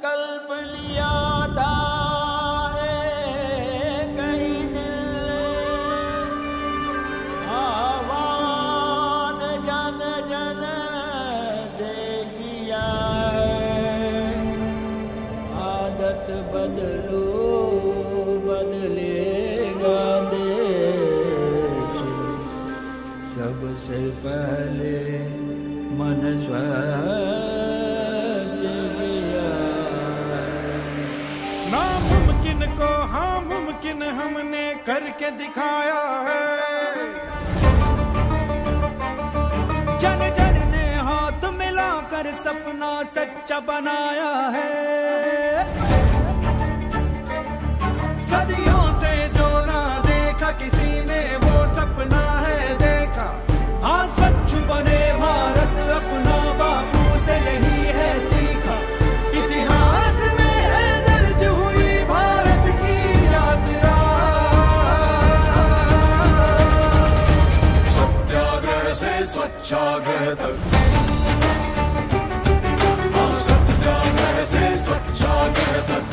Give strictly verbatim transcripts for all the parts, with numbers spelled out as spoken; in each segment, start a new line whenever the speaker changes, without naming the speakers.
संकल्प लिया था कई दिल आह्वान जन जन से किया है। आदत बदलो बदलेगा देश, सबसे पहले मन स्वच्छ किया।
नामुमकिन को हाँ मुमकिन हमने करके दिखाया है।
जन जन ने हाथ मिलाकर सपना सच्चा बनाया है।
सदियों से जो ना देखा किसी ने वो सपना है देखा।
हाँ स्वच्छ बने भारत अपना बापू से यही है सीखा। इतिहास में है दर्ज हुई भारत की यात्रा।
सत्याग्रह से स्वच्छाग्रह तक, हाँ सत्याग्रह से स्वच्छाग्रह तक।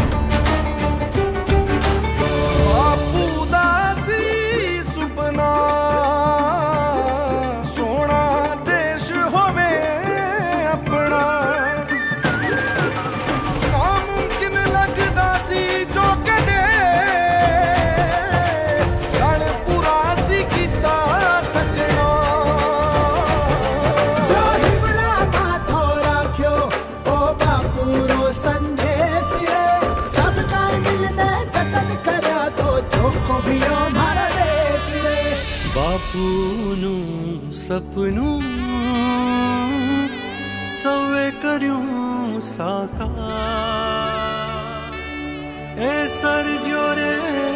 बापू दा सी सुपना सोना देश होवे अपना। नामुमकिन लगदा सी जो कदे रण पूरा सी कीता सजना।
हिमड़ा माथो राख्यो ओ बापू रो संदेश रे। सबका मिलने जतन करया तो जोखो भी हमारा देश रे।
बापूनु सपनु सवे कर्यूं साकार। ए सर जोरे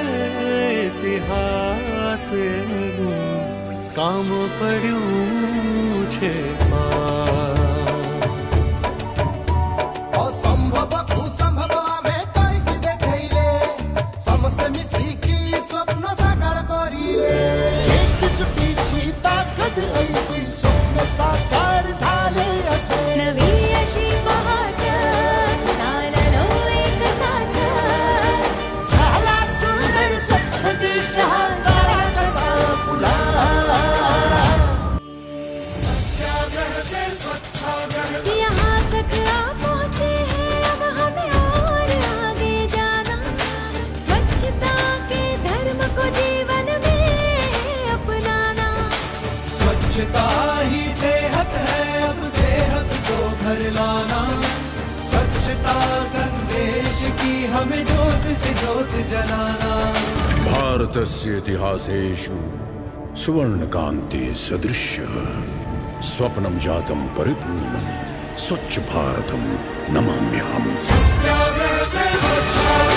इतिहास काम पड्यूं छे पार।
असंभव कुसंभव आमे करिके देखैले, समस्त मिसिकी स्वप्न साकार करिले।
एक सुटीची ताकद ऐसी स्वप्न साकार झाले असे।
नवी अशी पहाट चाललो एक साथ।
झाला सुंदर स्वच्छ देश हा सारा कसा फुला।
सत्याग्रह से स्वच्छाग्रह तक।
यहाँ तक आ पहुँचे हैं अब हमें और आगे जाना। स्वच्छता के धर्म को जीवन में अपनाना।
स्वच्छता ही सेहत है अब सेहत को घर लाना। स्वच्छता संदेश की हमें ज्योत से ज्योत जलाना।
भारतस्य इतिहासेषु सुवर्णकान्ति सदृश्यः स्वप्नं जातं परिपूर्णं स्वच्छ भारतं नमाम्यहम्।
सत्याग्रह से स्वच्छाग्रह